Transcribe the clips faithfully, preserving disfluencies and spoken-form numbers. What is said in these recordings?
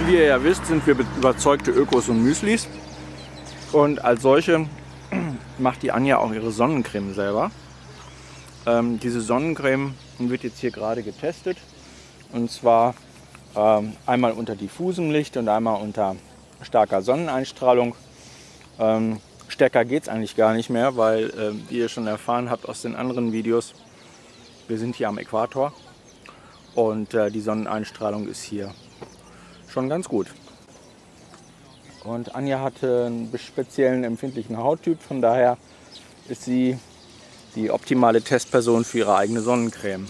Wie ihr ja wisst, sind wir überzeugte Ökos und Müslis. Und als solche macht die Anja auch ihre Sonnencreme selber. Ähm, diese Sonnencreme wird jetzt hier gerade getestet. Und zwar ähm, einmal unter diffusem Licht und einmal unter starker Sonneneinstrahlung. Ähm, stärker geht es eigentlich gar nicht mehr, weil, äh, wie ihr schon erfahren habt aus den anderen Videos, wir sind hier am Äquator. Und äh, die Sonneneinstrahlung ist hier schon ganz gut. Und Anja hatte einen speziellen empfindlichen Hauttyp, von daher ist sie die optimale Testperson für ihre eigene Sonnencreme.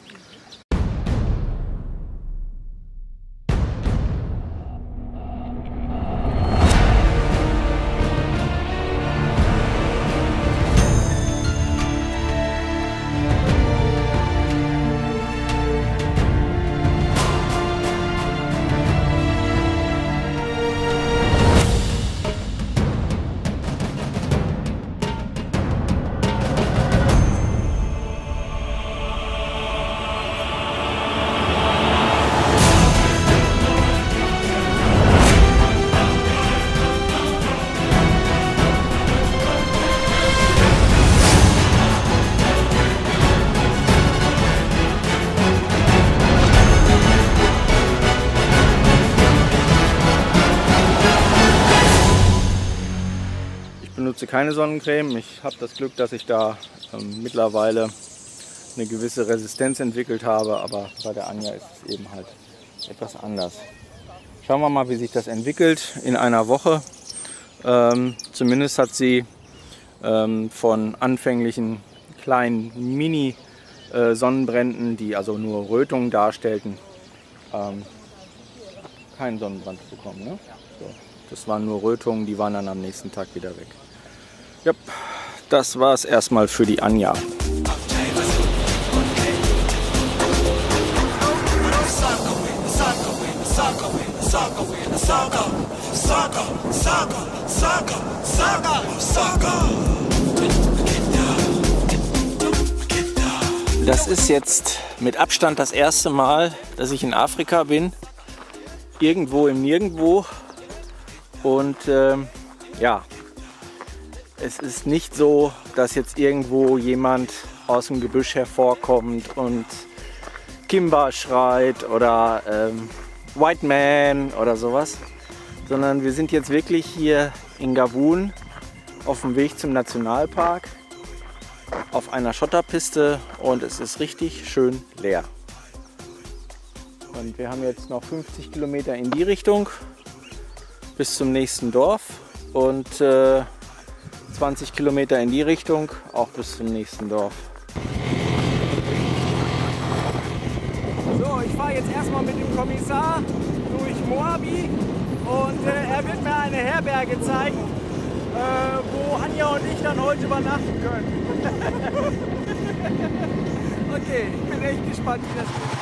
Ich benutze keine Sonnencreme. Ich habe das Glück, dass ich da ähm, mittlerweile eine gewisse Resistenz entwickelt habe, aber bei der Anja ist es eben halt etwas anders. Schauen wir mal, wie sich das entwickelt in einer Woche. Ähm, zumindest hat sie ähm, von anfänglichen kleinen Mini-Sonnenbränden, die also nur Rötungen darstellten, ähm, keinen Sonnenbrand bekommen. Ne? So. Das waren nur Rötungen, die waren dann am nächsten Tag wieder weg. Ja, das war es erstmal für die Anja. Das ist jetzt mit Abstand das erste Mal, dass ich in Afrika bin. Irgendwo im Nirgendwo. Und ähm, ja, es ist nicht so, dass jetzt irgendwo jemand aus dem Gebüsch hervorkommt und Kimba schreit oder ähm, White Man oder sowas, sondern wir sind jetzt wirklich hier in Gabun auf dem Weg zum Nationalpark auf einer Schotterpiste und es ist richtig schön leer. Und wir haben jetzt noch fünfzig Kilometer in die Richtung bis zum nächsten Dorf und äh, zwanzig Kilometer in die Richtung, auch bis zum nächsten Dorf. So, ich fahre jetzt erstmal mit dem Kommissar durch Moabi und äh, er wird mir eine Herberge zeigen, äh, wo Anja und ich dann heute übernachten können. Okay, ich bin echt gespannt, wie das geht.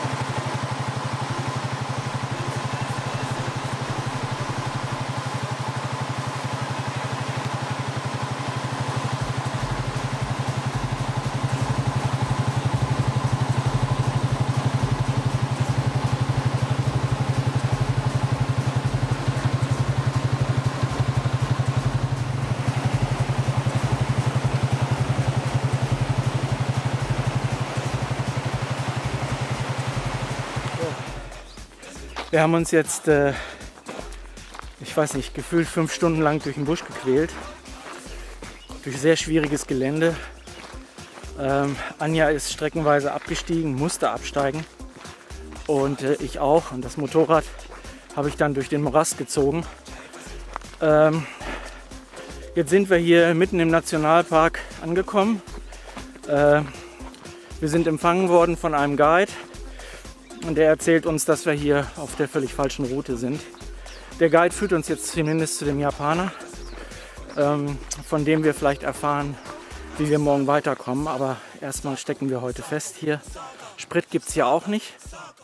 Wir haben uns jetzt, äh, ich weiß nicht, gefühlt fünf Stunden lang durch den Busch gequält. Durch sehr schwieriges Gelände. Ähm, Anja ist streckenweise abgestiegen, musste absteigen. Und äh, ich auch. Und das Motorrad habe ich dann durch den Morast gezogen. Ähm, jetzt sind wir hier mitten im Nationalpark angekommen. Äh, wir sind empfangen worden von einem Guide. Und der erzählt uns, dass wir hier auf der völlig falschen Route sind. Der Guide führt uns jetzt zumindest zu dem Japaner, ähm, von dem wir vielleicht erfahren, wie wir morgen weiterkommen. Aber erstmal stecken wir heute fest hier. Sprit gibt es hier auch nicht.